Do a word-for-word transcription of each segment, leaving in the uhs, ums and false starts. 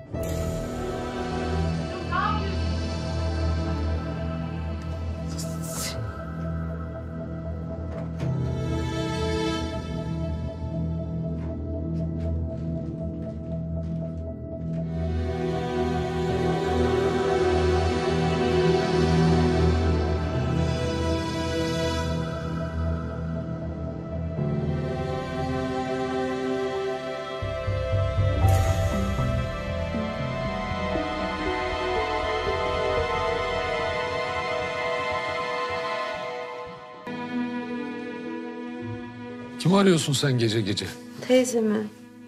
Kimi arıyorsun sen gece gece? Teyzemi.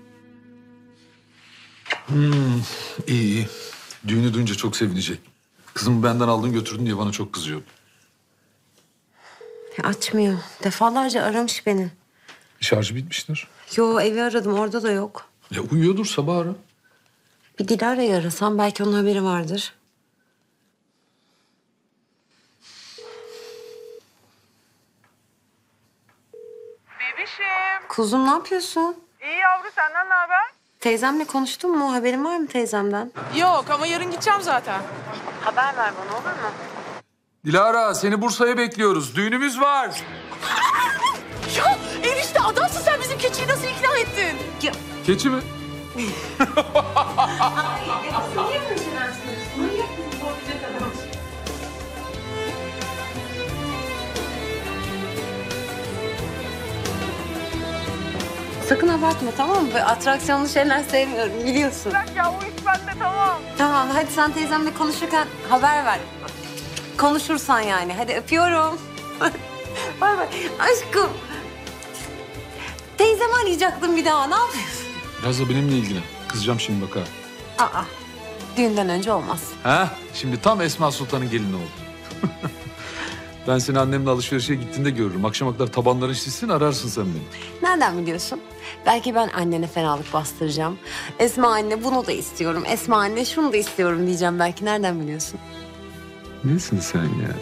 Hmm, iyi iyi. Düğünü duyunca çok sevinecek. Kızımı benden aldın götürdün diye bana çok kızıyordu. Ya açmıyor. Defalarca aramış beni. Şarjı bitmiştir. Yo, evi aradım, orada da yok. Ya uyuyordur, sabah ara. Bir Dilara'yı arasam belki onun haberi vardır. Bebişim. Kuzum, ne yapıyorsun? İyi yavru, senden ne haber? Teyzemle konuştun mu? Haberin var mı teyzemden? Yok ama yarın gideceğim zaten. Haber ver bana, olur mu? Dilara, seni Bursa'ya bekliyoruz. Düğünümüz var. Ya enişte adamsın sen, bizim keçiyi nasıl ikna ettin? Ya. Keçi mi? Sakın abartma, tamam mı? Böyle atraksiyonlu şeyler sevmiyorum, biliyorsun. Bırak ya, o iş bende, tamam. Tamam, hadi sen teyzemle konuşurken haber ver. Konuşursan yani. Hadi öpüyorum. Bay bay. Aşkım. Teyzemi arayacaktım bir daha. Ne yapıyorsun? Biraz da benimle ilgilen. Kızacağım şimdi bak ha. Aa, düğünden önce olmaz. Ha? Şimdi tam Esma Sultan'ın gelini oldu. Ben seni annemle alışverişe gittiğinde görürüm. Akşama kadar tabanların şişsin, ararsın sen beni. Nereden biliyorsun? Belki ben annene fenalık bastıracağım. Esma anne bunu da istiyorum. Esma anne şunu da istiyorum diyeceğim belki. Nereden biliyorsun? Nesin sen ya?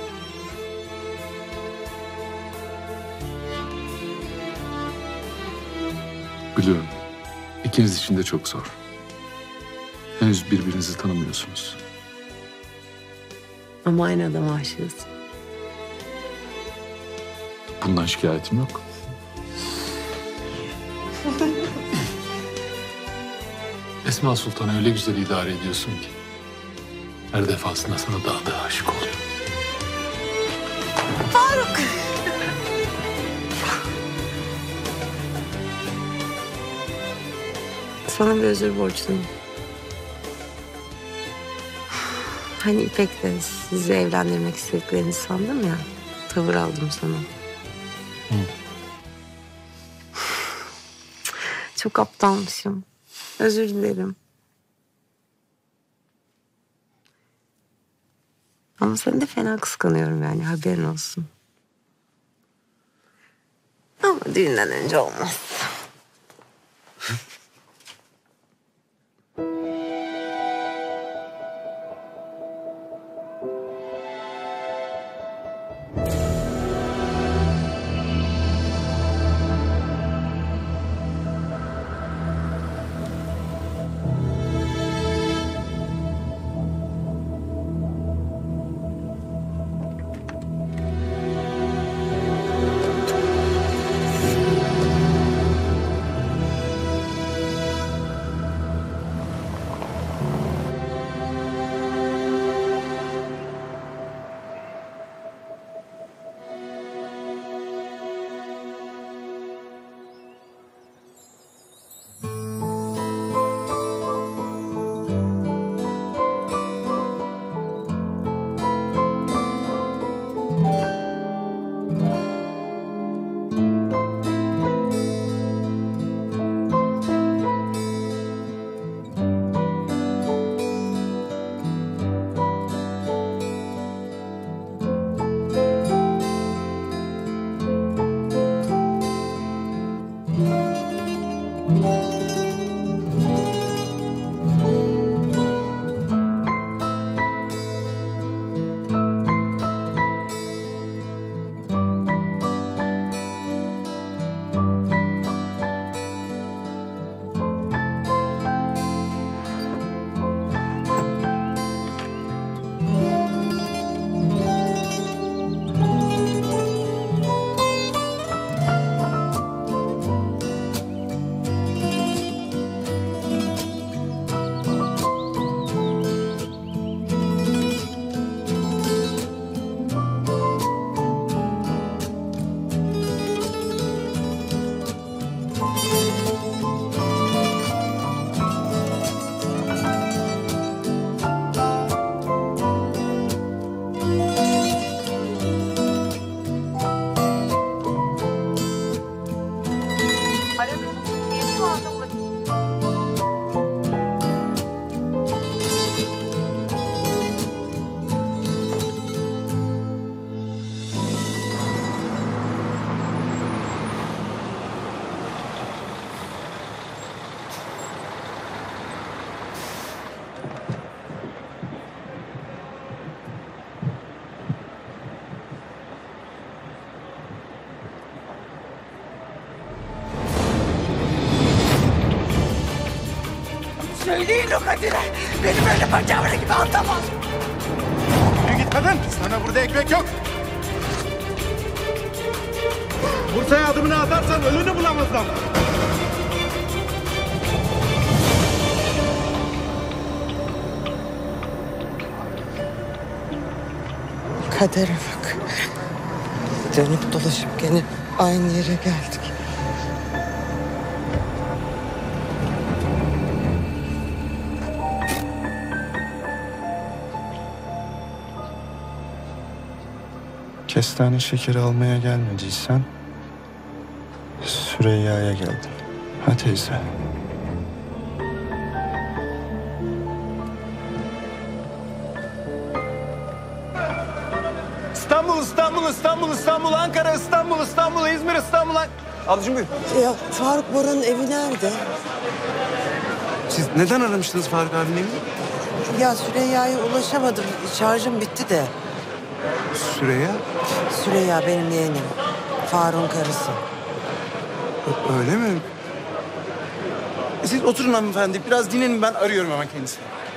Biliyorum. İkiniz için de çok zor. Henüz birbirinizi tanımıyorsunuz. Ama aynı adama aşığız. Bundan şikayetim yok. Esma Sultan'ı öyle güzel idare ediyorsun ki her defasında sana daha da aşık oluyor. Faruk! Sana bir özür borçluyum. Hani İpek'le sizi evlendirmek istediklerini sandım ya. Tavır aldım sana. Hı. Çok aptalmışım. Özür dilerim. Ama seni de fena kıskanıyorum yani, haberin olsun. Ama düğünden önce olmaz. Söyleyin o Kadir'e. Benim öyle bacağımın gibi anlamaz. Yürü git kadın. Sana burada ekmek yok. Bursa'ya adımını atarsan ölünü bulamazlar. Kadere bak. Dönüp dolaşıp gene aynı yere geldik. Kestane şekeri almaya gelmediysen Süreyya'ya geldim. Ha teyze. İstanbul, İstanbul, İstanbul, İstanbul, Ankara, İstanbul, İstanbul, İzmir, İstanbul. An- Ablacığım buyur. Ya Faruk Bora'nın evi nerede? Siz neden aramıştınız Faruk abinin evini? Ya Süreyya'ya ulaşamadım. Şarjım bitti de. Süreyya. Süreyya benim yeğenim. Faruk'un karısı. Öyle mi? Siz oturun hanımefendi. Biraz dinlenin, ben arıyorum hemen kendisini.